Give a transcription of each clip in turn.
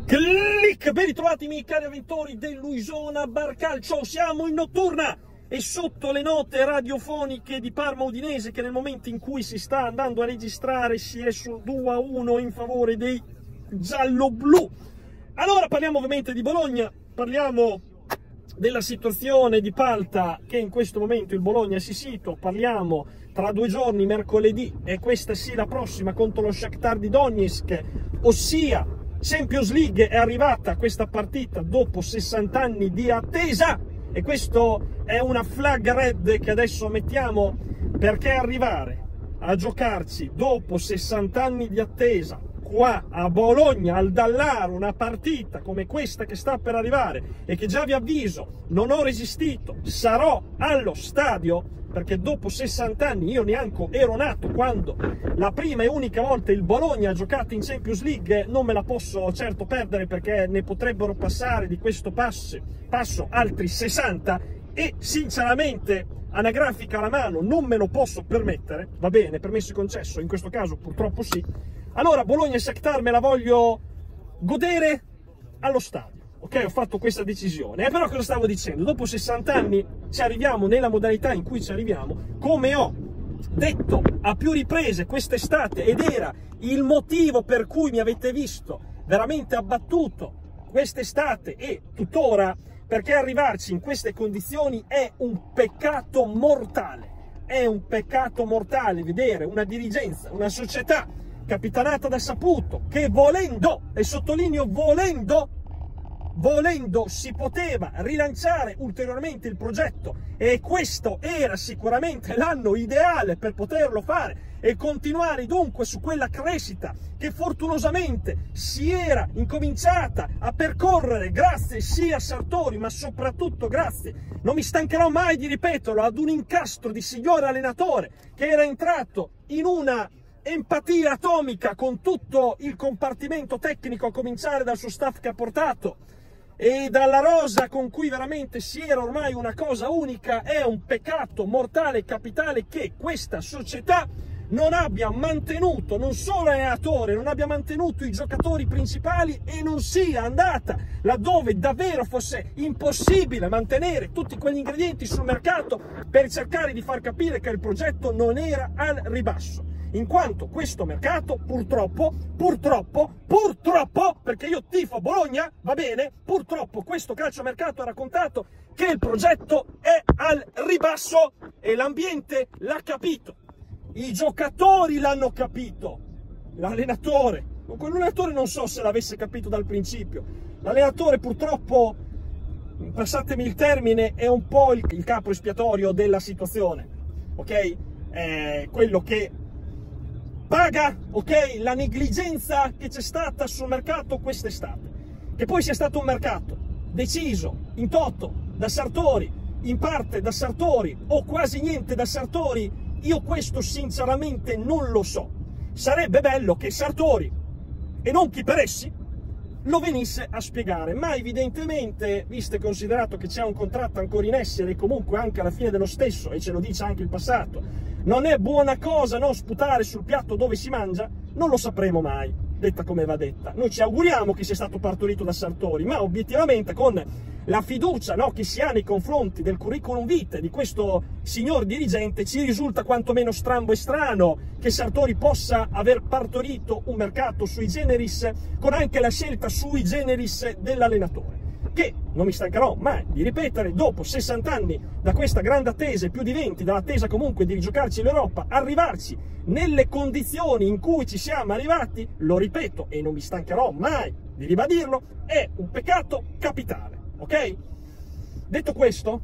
Clic! Ben ritrovati miei cari avventori dell'Uisona Barcalcio, siamo in notturna e sotto le note radiofoniche di Parma Udinese, che nel momento in cui si sta andando a registrare si è sul 2-1 in favore dei giallo-blu. Allora parliamo ovviamente di Bologna, parliamo della situazione di Palta che in questo momento il Bologna si situa, parliamo tra 2 giorni, mercoledì e questa sì la prossima, contro lo Shakhtar di Donetsk, ossia Champions League. È arrivata questa partita dopo 60 anni di attesa e questo è una flag red che adesso mettiamo, perché arrivare a giocarci dopo 60 anni di attesa qua a Bologna, al Dallaro, una partita come questa che sta per arrivare e che già vi avviso non ho resistito, sarò allo stadio, perché dopo 60 anni io neanche ero nato quando la prima e unica volta il Bologna ha giocato in Champions League, non me la posso certo perdere perché ne potrebbero passare di questo passo altri 60 e sinceramente anagrafica alla mano non me lo posso permettere, va bene, permesso e concesso, in questo caso purtroppo sì. Allora Bologna e Shakhtar me la voglio godere allo stadio. Ok, ho fatto questa decisione. Però cosa stavo dicendo? Dopo 60 anni ci arriviamo nella modalità in cui ci arriviamo, come ho detto a più riprese quest'estate, ed era il motivo per cui mi avete visto veramente abbattuto quest'estate e tuttora, perché arrivarci in queste condizioni è un peccato mortale. È un peccato mortale vedere una dirigenza, una società capitanata da Saputo, che volendo, e sottolineo volendo, si poteva rilanciare ulteriormente il progetto e questo era sicuramente l'anno ideale per poterlo fare e continuare dunque su quella crescita che fortunosamente si era incominciata a percorrere grazie sia a Sartori ma soprattutto grazie, non mi stancherò mai di ripeterlo, ad un incastro di signor allenatore che era entrato in una empatia atomica con tutto il compartimento tecnico, a cominciare dal suo staff che ha portato e dalla rosa con cui veramente si era ormai una cosa unica. È un peccato mortale e capitale che questa società non abbia mantenuto non solo l'allenatore, non abbia mantenuto i giocatori principali e non sia andata laddove davvero fosse impossibile mantenere tutti quegli ingredienti sul mercato per cercare di far capire che il progetto non era al ribasso. In quanto questo mercato purtroppo, perché io tifo Bologna, va bene, purtroppo questo calciomercato ha raccontato che il progetto è al ribasso e l'ambiente l'ha capito, i giocatori l'hanno capito, l'allenatore non so se l'avesse capito dal principio, l'allenatore purtroppo, passatemi il termine, è un po' il capo espiatorio della situazione, ok? È quello che paga, ok, la negligenza che c'è stata sul mercato quest'estate. Che poi sia stato un mercato deciso in toto da Sartori, in parte da Sartori o quasi niente da Sartori, io questo sinceramente non lo so. Sarebbe bello che Sartori, e non chi per essi, lo venisse a spiegare, ma evidentemente, visto e considerato che c'è un contratto ancora in essere e comunque anche alla fine dello stesso, e ce lo dice anche il passato, non è buona cosa non sputare sul piatto dove si mangia, non lo sapremo mai, detta come va detta. Noi ci auguriamo che sia stato partorito da Sartori, ma obiettivamente con la fiducia, no, che si ha nei confronti del curriculum vitae di questo signor dirigente, ci risulta quantomeno strambo e strano che Sartori possa aver partorito un mercato sui generis con anche la scelta sui generis dell'allenatore, che non mi stancherò mai di ripetere, dopo 60 anni da questa grande attesa, più di 20 dall'attesa comunque di rigiocarci l'Europa, arrivarci nelle condizioni in cui ci siamo arrivati, lo ripeto e non mi stancherò mai di ribadirlo, è un peccato capitale, ok? Detto questo,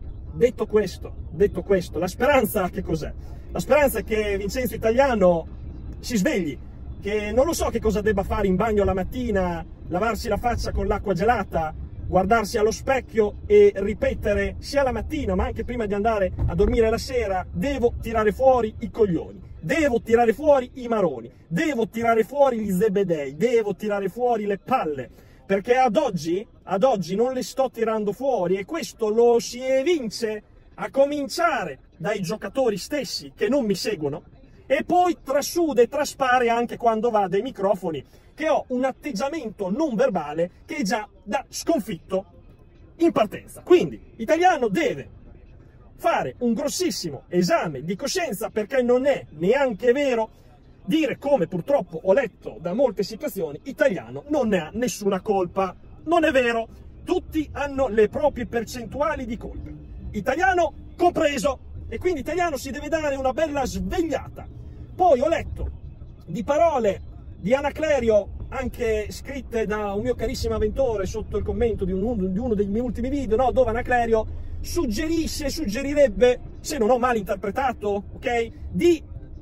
la speranza che cos'è? La speranza è che Vincenzo Italiano si svegli, che non lo so che cosa debba fare in bagno la mattina, lavarsi la faccia con l'acqua gelata, guardarsi allo specchio e ripetere sia la mattina ma anche prima di andare a dormire la sera: devo tirare fuori i coglioni, devo tirare fuori i maroni, devo tirare fuori gli zebedei, devo tirare fuori le palle, perché ad oggi non le sto tirando fuori e questo lo si evince a cominciare dai giocatori stessi che non mi seguono e poi trasuda e traspare anche quando va dai microfoni che ho un atteggiamento non verbale che è già da sconfitto in partenza. Quindi Italiano deve fare un grossissimo esame di coscienza, perché non è neanche vero dire, come purtroppo ho letto da molte situazioni, Italiano non ne ha nessuna colpa. Non è vero, tutti hanno le proprie percentuali di colpe, Italiano compreso, e quindi Italiano si deve dare una bella svegliata. Poi ho letto di parole di Anaclerio, anche scritte da un mio carissimo avventore sotto il commento di uno dei miei ultimi video, no? Dove Anaclerio suggerirebbe, se non ho mal interpretato, ok, di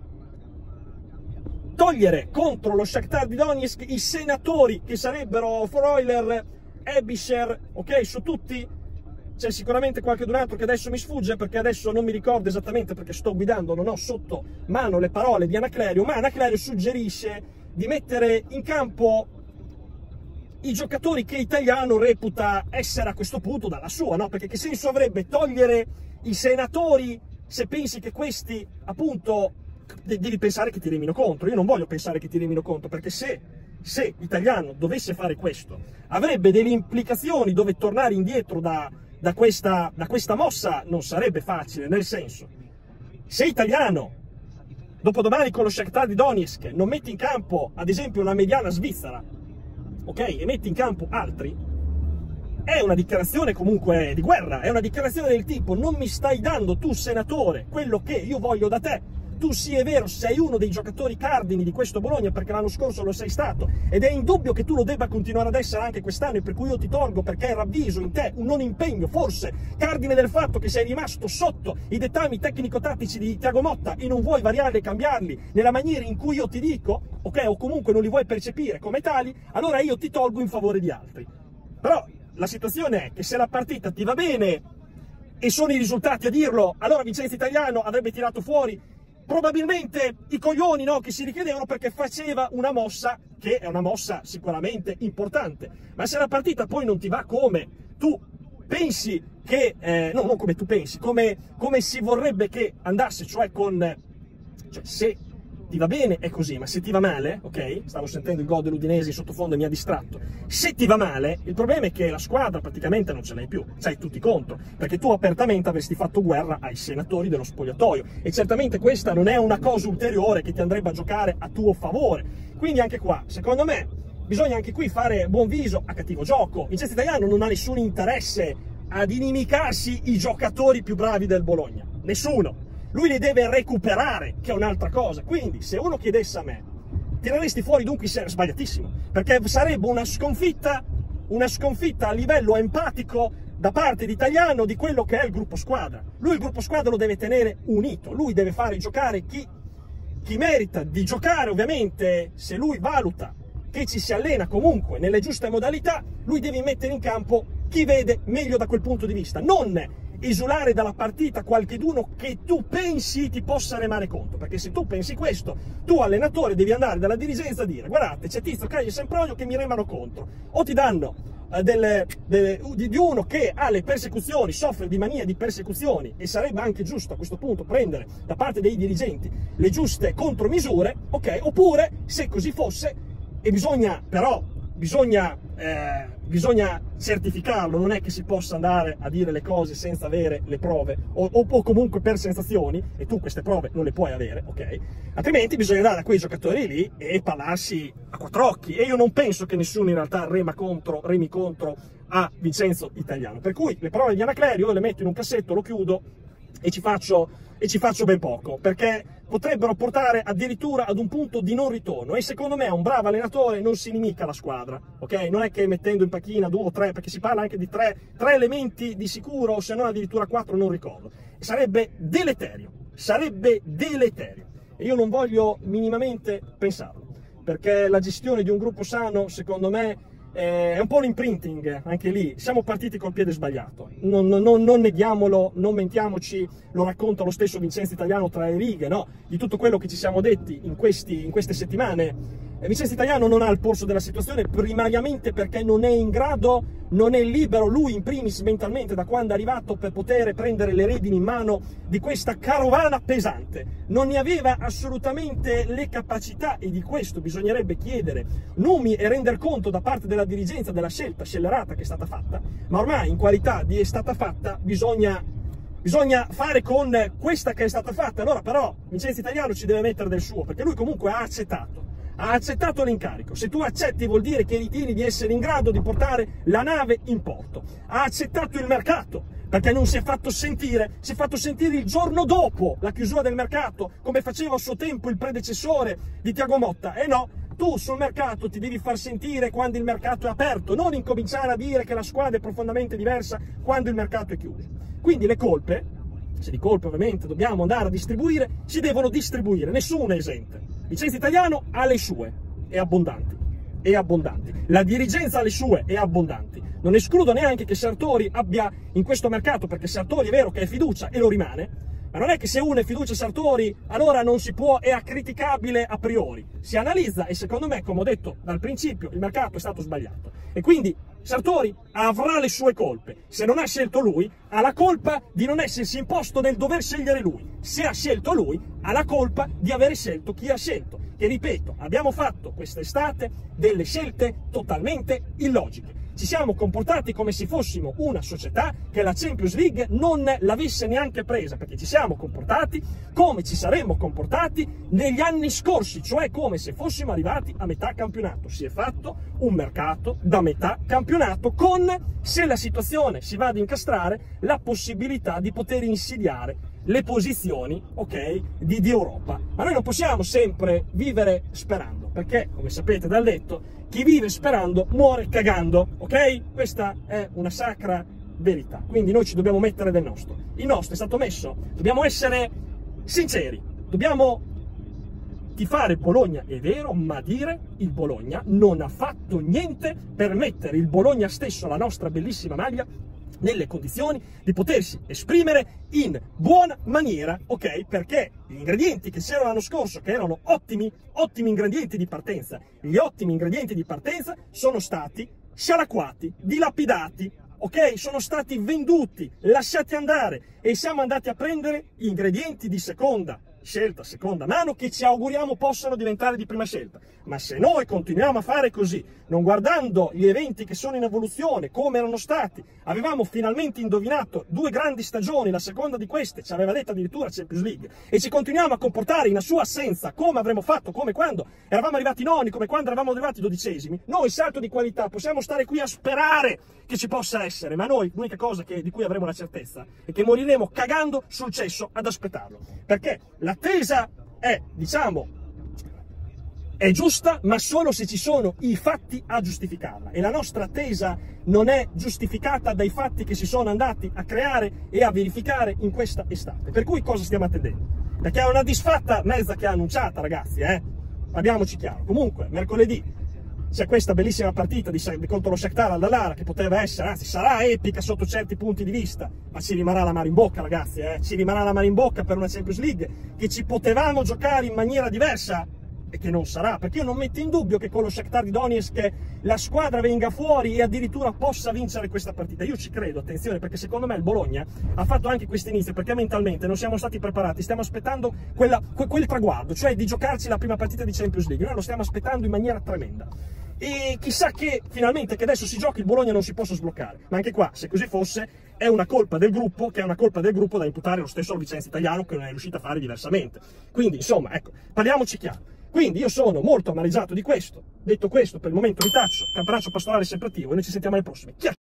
togliere contro lo Shakhtar di Donetsk i senatori che sarebbero Freuler, Ebischer, ok, su tutti. C'è sicuramente qualche altro che adesso mi sfugge, perché adesso non mi ricordo esattamente, perché sto guidando, non ho sotto mano le parole di Anaclerio, ma Anaclerio suggerisce di mettere in campo i giocatori che Italiano reputa essere a questo punto dalla sua, no? Perché che senso avrebbe togliere i senatori se pensi che questi, appunto, devi pensare che ti remino contro. Io non voglio pensare che ti remino contro, perché se Italiano dovesse fare questo, avrebbe delle implicazioni dove tornare indietro da questa mossa non sarebbe facile, nel senso, se Italiano dopodomani con lo Shakhtar di Donetsk non metti in campo, ad esempio, una mediana svizzera, ok, e metti in campo altri, è una dichiarazione comunque di guerra, è una dichiarazione del tipo: non mi stai dando tu, senatore, quello che io voglio da te. Tu, sì, è vero, sei uno dei giocatori cardini di questo Bologna, perché l'anno scorso lo sei stato, ed è indubbio che tu lo debba continuare ad essere anche quest'anno, e per cui io ti tolgo, perché ravviso in te un non impegno, forse cardine del fatto che sei rimasto sotto i dettami tecnico-tattici di Thiago Motta e non vuoi variarli e cambiarli nella maniera in cui io ti dico, ok, o comunque non li vuoi percepire come tali, allora io ti tolgo in favore di altri. Però la situazione è che se la partita ti va bene e sono i risultati a dirlo, allora Vincenzo Italiano avrebbe tirato fuori probabilmente i coglioni, no, che si richiedevano, perché faceva una mossa che è una mossa sicuramente importante. Ma se la partita poi non ti va come tu pensi che, no, non come tu pensi, come si vorrebbe che andasse, cioè se ti va bene è così, ma se ti va male, ok? Stavo sentendo il gol dell'Udinese in sottofondo e mi ha distratto. Se ti va male, il problema è che la squadra praticamente non ce l'hai più, c'hai tutti contro, perché tu apertamente avresti fatto guerra ai senatori dello spogliatoio, e certamente questa non è una cosa ulteriore che ti andrebbe a giocare a tuo favore. Quindi anche qua, secondo me, bisogna anche qui fare buon viso a cattivo gioco. Vincenzo Italiano non ha nessun interesse ad inimicarsi i giocatori più bravi del Bologna, nessuno. Lui li deve recuperare, che è un'altra cosa. Quindi, se uno chiedesse a me, tireresti fuori dunque sbagliatissimo, perché sarebbe una sconfitta a livello empatico da parte di Italiano di quello che è il gruppo squadra. Lui il gruppo squadra lo deve tenere unito, lui deve fare giocare chi merita di giocare, ovviamente. Se lui valuta che ci si allena comunque nelle giuste modalità, lui deve mettere in campo chi vede meglio da quel punto di vista, non esulare dalla partita qualcheduno che tu pensi ti possa remare contro, perché se tu pensi questo, tu allenatore devi andare dalla dirigenza a dire: guardate, c'è Tizio, Caio e Sempronio che mi remano contro, o ti danno di uno che ha le persecuzioni, soffre di mania di persecuzioni, e sarebbe anche giusto a questo punto prendere da parte dei dirigenti le giuste contromisure, ok? Oppure, se così fosse, e bisogna certificarlo, non è che si possa andare a dire le cose senza avere le prove, o comunque per sensazioni, e tu queste prove non le puoi avere, ok? Altrimenti bisogna andare a quei giocatori lì e parlarsi a quattro occhi, e io non penso che nessuno in realtà remi contro a Vincenzo Italiano, per cui le parole di Anaclerio le metto in un cassetto, lo chiudo e ci faccio ben poco, perché potrebbero portare addirittura ad un punto di non ritorno, e secondo me un bravo allenatore non si inimica la squadra, ok? Non è che mettendo in panchina 2 o 3, perché si parla anche di tre elementi di sicuro, o se non addirittura 4, non ricordo. Sarebbe deleterio, e io non voglio minimamente pensarlo, perché la gestione di un gruppo sano, secondo me, è un po' l'imprinting. Anche lì siamo partiti col piede sbagliato, non neghiamolo, non mentiamoci, lo racconta lo stesso Vincenzo Italiano tra le righe, no? Di tutto quello che ci siamo detti in queste settimane. Vincenzo Italiano non ha il polso della situazione, primariamente perché non è in grado, non è libero lui in primis mentalmente da quando è arrivato per poter prendere le redini in mano di questa carovana pesante. Non ne aveva assolutamente le capacità, e di questo bisognerebbe chiedere numi e render conto da parte della dirigenza della scelta scellerata che è stata fatta, ma ormai in qualità di è stata fatta bisogna fare con questa che è stata fatta. Allora però Vincenzo Italiano ci deve mettere del suo, perché lui comunque ha accettato l'incarico. Se tu accetti vuol dire che ritieni di essere in grado di portare la nave in porto. Ha accettato il mercato, perché non si è fatto sentire, si è fatto sentire il giorno dopo la chiusura del mercato, come faceva a suo tempo il predecessore di Thiago Motta. E no, tu sul mercato ti devi far sentire quando il mercato è aperto, non incominciare a dire che la squadra è profondamente diversa quando il mercato è chiuso. Quindi le colpe, se di colpe ovviamente dobbiamo andare a distribuire, si devono distribuire, nessuno è esente. Vincenzo Italiano ha le sue, e abbondanti, la dirigenza ha le sue, e abbondanti. Non escludo neanche che Sartori abbia in questo mercato, perché Sartori è vero che è fiducia e lo rimane, ma non è che se uno è fiducia Sartori allora non si può, è acriticabile a priori. Si analizza e secondo me, come ho detto dal principio, il mercato è stato sbagliato. E quindi Sartori avrà le sue colpe. Se non ha scelto lui, ha la colpa di non essersi imposto nel dover scegliere lui. Se ha scelto lui, ha la colpa di aver scelto chi ha scelto. Che ripeto, abbiamo fatto quest'estate delle scelte totalmente illogiche. Ci siamo comportati come se fossimo una società che la Champions League non l'avesse neanche presa, perché ci siamo comportati come ci saremmo comportati negli anni scorsi, cioè come se fossimo arrivati a metà campionato. Si è fatto un mercato da metà campionato con, se la situazione si va ad incastrare, la possibilità di poter insidiare le posizioni, ok, di Europa. Ma noi non possiamo sempre vivere sperando, perché, come sapete dal detto, chi vive sperando muore cagando, ok? Questa è una sacra verità. Quindi noi ci dobbiamo mettere del nostro. Il nostro è stato messo, dobbiamo essere sinceri, dobbiamo tifare il Bologna, è vero, ma dire il Bologna non ha fatto niente per mettere il Bologna stesso, la nostra bellissima maglia, nelle condizioni di potersi esprimere in buona maniera, ok? Perché gli ingredienti che c'erano l'anno scorso, che erano ottimi ingredienti di partenza, gli ottimi ingredienti di partenza sono stati scialacquati, dilapidati, ok? Sono stati venduti, lasciati andare, e siamo andati a prendere ingredienti di seconda scelta, seconda mano, che ci auguriamo possano diventare di prima scelta. Ma se noi continuiamo a fare così, non guardando gli eventi che sono in evoluzione, come erano stati, avevamo finalmente indovinato 2 grandi stagioni, la seconda di queste ci aveva detto addirittura Champions League, e ci continuiamo a comportare in sua assenza come avremmo fatto, come quando eravamo arrivati noni, come quando eravamo arrivati 12esimi, noi salto di qualità possiamo stare qui a sperare che ci possa essere, ma noi l'unica cosa di cui avremo la certezza è che moriremo cagando sul cesso ad aspettarlo, perché l'attesa è, diciamo, è giusta, ma solo se ci sono i fatti a giustificarla, e la nostra attesa non è giustificata dai fatti che si sono andati a creare e a verificare in questa estate. Per cui cosa stiamo attendendo? Perché è una disfatta mezza che ha annunciata, ragazzi, parliamoci chiaro. Comunque, mercoledì c'è questa bellissima partita contro lo Shakhtar al-Dalara, che poteva essere, anzi sarà epica sotto certi punti di vista, ma ci rimarrà l'amaro in bocca, ragazzi, ci rimarrà l'amaro in bocca per una Champions League che ci potevamo giocare in maniera diversa e che non sarà, perché io non metto in dubbio che con lo Shakhtar di Donetsk la squadra venga fuori e addirittura possa vincere questa partita. Io ci credo, attenzione, perché secondo me il Bologna ha fatto anche questo inizio perché mentalmente non siamo stati preparati, stiamo aspettando quel traguardo, cioè di giocarci la prima partita di Champions League. Noi lo stiamo aspettando in maniera tremenda. E chissà che finalmente che adesso si giochi il Bologna non si possa sbloccare, ma anche qua, se così fosse, è una colpa del gruppo, che è una colpa del gruppo da imputare lo stesso al Vincenzo Italiano, che non è riuscito a fare diversamente. Quindi insomma, ecco, parliamoci chiaro. Quindi io sono molto amareggiato di questo. Detto questo, per il momento vi taccio, campanaccio pastorale sempre attivo, e noi ci sentiamo alle prossime.